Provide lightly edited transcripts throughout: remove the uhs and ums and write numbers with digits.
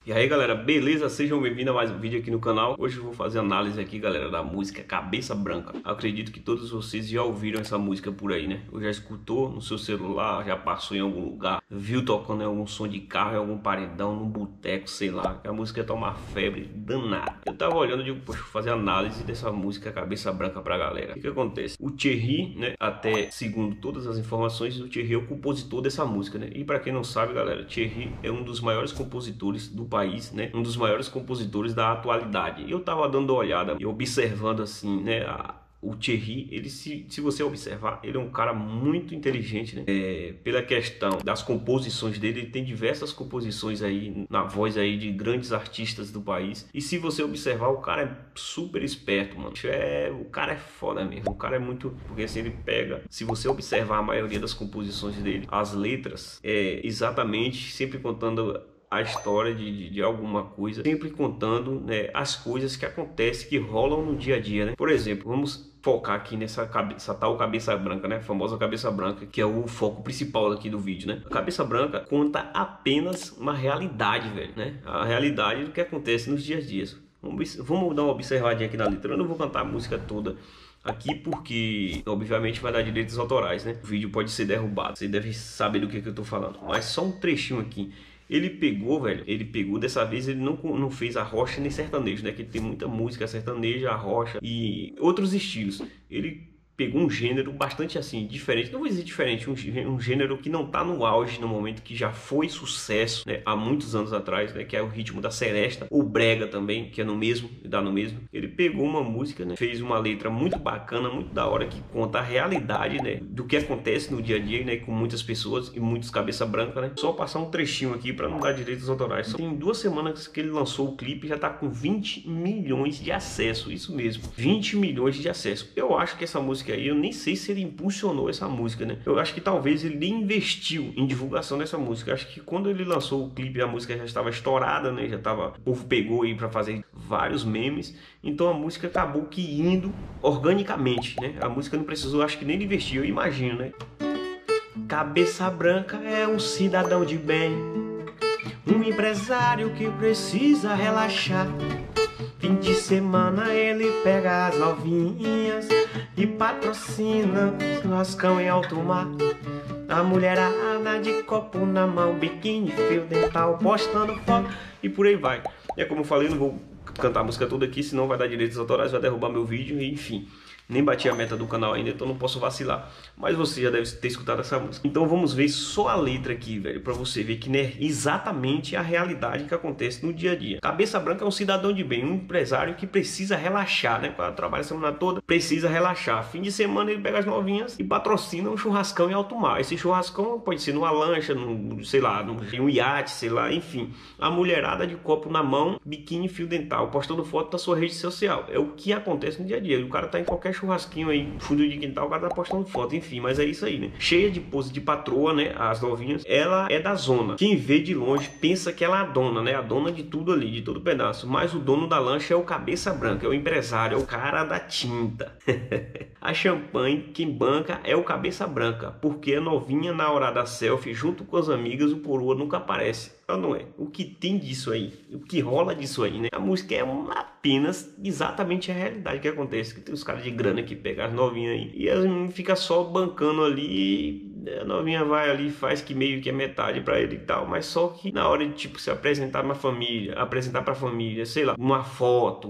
E aí galera, beleza? Sejam bem-vindos a mais um vídeo aqui no canal. Hoje eu vou fazer análise aqui, galera, da música Cabeça Branca. Acredito que todos vocês já ouviram essa música por aí, né? Ou já escutou no seu celular, já passou em algum lugar, viu tocando em algum som de carro, em algum paredão, num boteco, sei lá. Que a música tá uma febre danada. Eu tava olhando e digo, poxa, vou fazer análise dessa música Cabeça Branca pra galera. O que acontece? O Thierry, né, até segundo todas as informações, o Thierry é o compositor dessa música, né? E pra quem não sabe, galera, Thierry é um dos maiores compositores do país, né? Um dos maiores compositores da atualidade. Eu tava dando uma olhada e observando assim, né? O Thierry, ele se você observar, ele é um cara muito inteligente, né? Pela questão das composições dele, ele tem diversas composições aí na voz aí de grandes artistas do país. E se você observar, o cara é super esperto, mano. O cara é foda mesmo. O cara é muito, porque assim ele pega, se você observar a maioria das composições dele, as letras exatamente sempre contando a história de alguma coisa, sempre contando, né, as coisas que acontecem, que rolam no dia a dia, né? Por exemplo, vamos focar aqui nessa tal cabeça branca, né? A famosa cabeça branca, que é o foco principal aqui do vídeo, né? A cabeça branca conta apenas uma realidade, velho, né? A realidade do que acontece nos dias a dias. Vamos dar uma observadinha aqui na letra. Eu não vou cantar a música toda aqui porque obviamente vai dar direitos autorais, né? O vídeo pode ser derrubado, você deve saber do que eu tô falando, mas só um trechinho aqui. Ele pegou, velho, dessa vez ele não fez arrocha nem sertanejo, né? Que tem muita música sertaneja, arrocha e outros estilos. Ele pegou um gênero bastante assim, diferente, não vou dizer diferente, um gênero que não tá no auge no momento, que já foi sucesso, né, há muitos anos atrás, né, que é o ritmo da seresta, ou brega também, que é no mesmo, dá no mesmo. Ele pegou uma música, né, fez uma letra muito bacana, muito da hora, que conta a realidade, né, do que acontece no dia a dia, né, com muitas pessoas e muitos cabeça branca, né. Só passar um trechinho aqui para não dar direitos autorais. Tem 2 semanas que ele lançou o clipe, já tá com 20 milhões de acessos, isso mesmo, 20 milhões de acessos. Eu acho que essa música aí, eu nem sei se ele impulsionou essa música, né? Eu acho que talvez ele nem investiu em divulgação dessa música. Eu acho que quando ele lançou o clipe, a música já estava estourada, né? Já tava, o povo pegou aí para fazer vários memes. Então a música acabou que indo organicamente, né? A música não precisou, acho que nem investir, eu imagino, né? Cabeça branca é um cidadão de bem, um empresário que precisa relaxar. Fim de semana ele pega as novinhas e patrocina churrascão em alto mar. A mulherada de copo na mão, biquíni, fio dental, postando foto e por aí vai. É como eu falei, não vou cantar a música toda aqui, senão vai dar direitos autorais, vai derrubar meu vídeo e enfim. Nem bati a meta do canal ainda, então não posso vacilar. Mas você já deve ter escutado essa música. Então vamos ver só a letra aqui, velho, pra você ver que não é exatamente a realidade que acontece no dia a dia. Cabeça branca é um cidadão de bem, um empresário que precisa relaxar, né? Quando trabalha a semana toda, precisa relaxar. Fim de semana ele pega as novinhas e patrocina um churrascão em alto mar. Esse churrascão pode ser numa lancha, sei lá, num iate, sei lá, enfim. A mulherada de copo na mão, biquíni, fio dental, postando foto na sua rede social. É o que acontece no dia a dia. O cara tá em qualquer churrasquinho aí, fundo de quintal, o cara tá postando foto, enfim, mas é isso aí, né? Cheia de pose de patroa, né? As novinhas, ela é da zona. Quem vê de longe pensa que ela é a dona, né? A dona de tudo ali, de todo pedaço. Mas o dono da lancha é o cabeça branca, é o empresário, é o cara da tinta. A champanhe, quem banca é o cabeça branca, porque a novinha na hora da selfie, junto com as amigas, o coroa nunca aparece. Ou não é? O que tem disso aí? O que rola disso aí, né? A música é apenas exatamente a realidade que acontece. Que tem os caras de grana que pegam as novinhas aí e as meninas ficam só bancando ali. A novinha vai ali, faz que meio que é metade pra ele e tal, mas só que na hora de tipo se apresentar na família, apresentar pra família, sei lá, uma foto,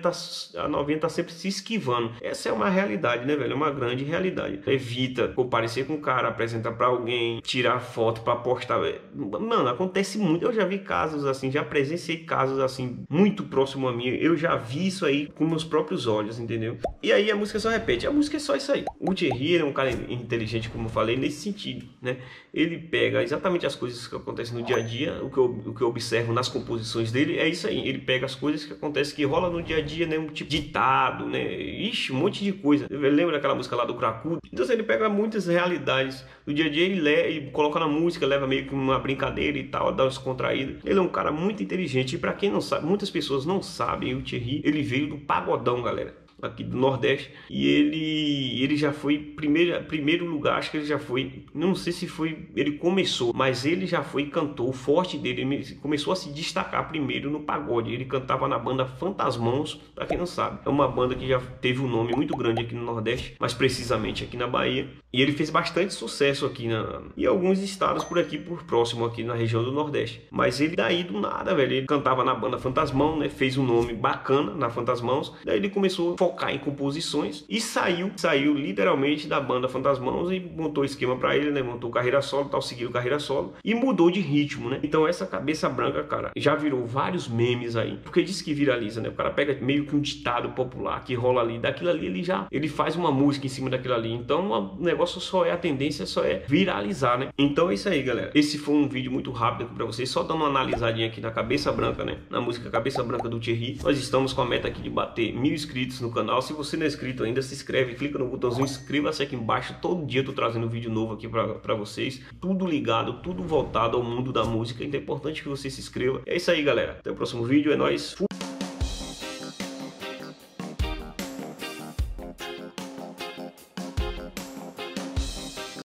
a novinha tá sempre se esquivando. Essa é uma realidade, né, velho? É uma grande realidade. Evita comparecer com o cara, apresentar pra alguém, tirar foto pra postar. Mano, acontece muito. Eu já vi casos assim, já presenciei casos assim muito próximo a mim. Eu já vi isso aí com meus próprios olhos, entendeu? E aí a música só repete. A música é só isso aí. O Thierry é um cara inteligente, como eu falei, nesse sentido, né? Ele pega exatamente as coisas que acontecem no dia a dia, o que eu observo nas composições dele é isso aí. Ele pega as coisas que acontecem, que rola no dia a dia, né? Um tipo de ditado, né? Ixi, um monte de coisa. Lembra daquela música lá do Cracudo? Então ele pega muitas realidades do dia a dia, ele coloca na música, leva meio que uma brincadeira e tal, dá uma descontraída. Ele é um cara muito inteligente e pra quem não sabe, muitas pessoas não sabem, o Thierry, ele veio do pagodão, galera. aqui do Nordeste. E ele já foi primeiro lugar, acho que ele já foi, não sei se foi, ele começou, mas ele já foi cantor. O forte dele, ele começou a se destacar primeiro no pagode. Ele cantava na banda Fantasmãos, pra quem não sabe, é uma banda que já teve um nome muito grande aqui no Nordeste, mais precisamente aqui na Bahia. E ele fez bastante sucesso aqui em alguns estados por aqui, por próximo aqui na região do Nordeste. Mas ele daí do nada, velho, ele cantava na banda Fantasmão, né? Fez um nome bacana na Fantasmãos. Daí ele começou a focar em composições e saiu literalmente da banda Fantasmãos e montou esquema pra ele, né? Montou carreira solo, tal, seguiu carreira solo e mudou de ritmo, né? Então essa Cabeça Branca, cara, já virou vários memes aí, porque diz que viraliza, né? O cara pega meio que um ditado popular que rola ali, daquilo ali ele faz uma música em cima daquilo ali. Então o negócio a tendência só é viralizar, né? Então é isso aí, galera. Esse foi um vídeo muito rápido aqui pra vocês, só dando uma analisadinha aqui na Cabeça Branca, né? Na música Cabeça Branca do Thierry. Nós estamos com a meta aqui de bater 1000 inscritos no canal. Se você não é inscrito ainda, se inscreve, clica no botãozinho inscreva-se aqui embaixo. Todo dia eu tô trazendo vídeo novo aqui pra vocês, tudo ligado, tudo voltado ao mundo da música. Então é importante que você se inscreva. É isso aí, galera. Até o próximo vídeo, é nóis. Fui!